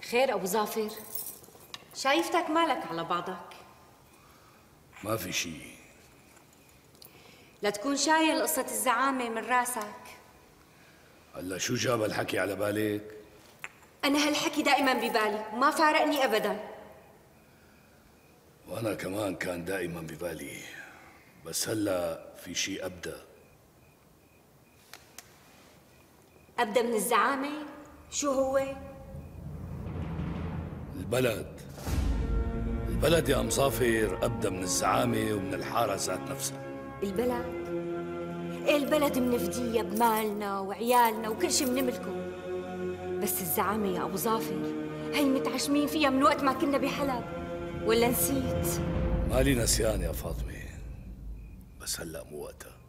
خير أبو ظافر؟ شايفتك مالك على بعضك؟ ما في شي. لا تكون شايل قصة الزعامة من راسك. هلا شو جاب الحكي على بالك؟ أنا هالحكي دائما ببالي وما فارقني أبدا. وأنا كمان كان دائما ببالي، بس هلا في شي أبدأ. أبدأ من الزعامة؟ شو هو؟ البلد يا أم صافر أبدأ من الزعامة ومن الحارة ذات نفسها. البلد؟ إيه البلد منفديها بمالنا وعيالنا وكل شي بنملكه، بس الزعامة يا أبو ظافر هي متعشمين فيها من وقت ما كنا بحلب، ولا نسيت؟ مالي نسيان يا فاطمة، بس هلأ مو وقتها.